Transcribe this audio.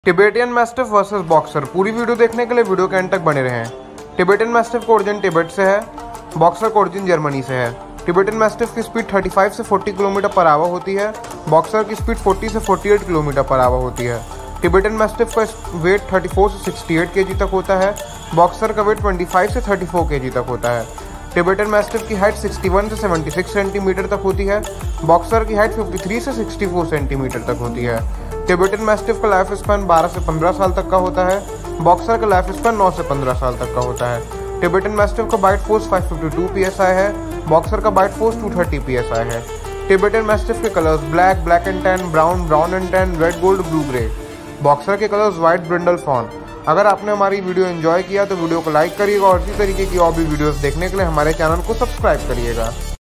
Tibetan mastiff versus boxer. पूरी video देखने के लिए वीडियो के एंड तक बने रहें। टिबेटियन मैस्टिफ का ओरिजिन तिब्बत से है, बॉक्सर का ओरिजिन जर्मनी से है। टिबेटियन मैस्टिफ की स्पीड 35 से 40 किलोमीटर पर आवर होती है, बॉक्सर की स्पीड 40 से 48 किलोमीटर पर आवर होती है। टिबेटियन मैस्टिफ का वेट 34 से 68 केजी तक होता है, बॉक्सर का वेट 25 से 34 केजी तक होता है। टिबेटियन मैस्टिफ की हाइट 61 से 76 सेंटीमीटर तक होती है, बॉक्सर की हाइट 53 से 64 सेंटीमीटर तक होती है। टिबेटियन मैस्टिफ का लाइफ स्पैन 12 से 15 साल तक का होता है, बॉक्सर का लाइफ स्पैन 9 से 15 साल तक का होता है। टिबेटियन मैस्टिफ का बाइट फोर्स 552 psi है, बॉक्सर का बाइट फोर्स 230 psi है। टिबेटियन मैस्टिफ के colours black, black and tan, brown, brown and tan, red gold, blue grey. Boxer के कलर्स व्हाइट, ब्रिंडल, फॉन। अगर आपने हमारी वीडियो एंजॉय किया तो वीडियो को लाइक करिएगा और इसी तरीके की और भी वीडियोस देखने के लिए हमारे चैनल को सब्सक्राइब करिएगा।